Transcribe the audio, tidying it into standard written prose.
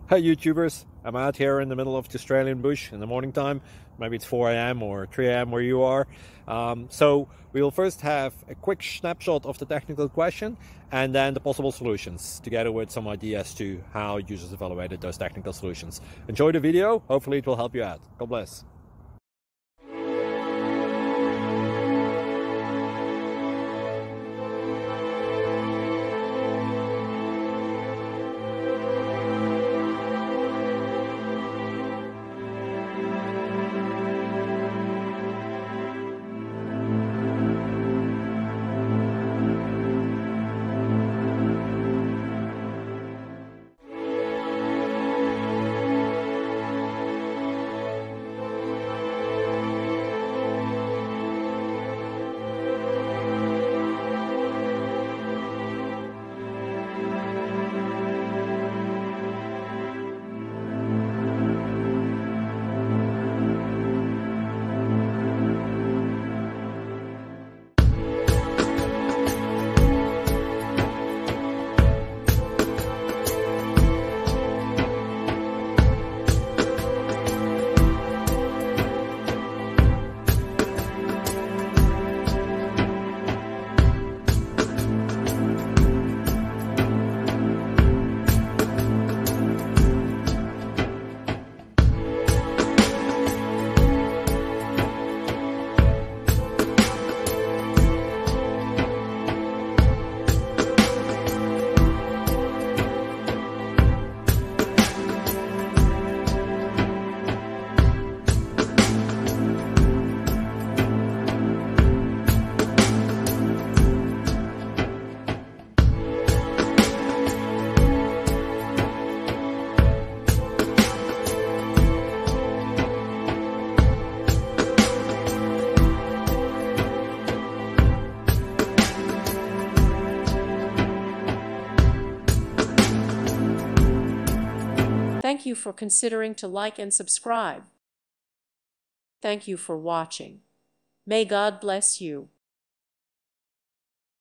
Hi YouTubers, I'm out here in the middle of the Australian bush in the morning time. Maybe it's 4 a.m. or 3 a.m. where you are. So we will first have a quick snapshot of the technical question and then the possible solutions, together with some ideas to how users evaluated those technical solutions. Enjoy the video, hopefully it will help you out. God bless. Thank you for considering to like and subscribe. Thank you for watching. May God bless you.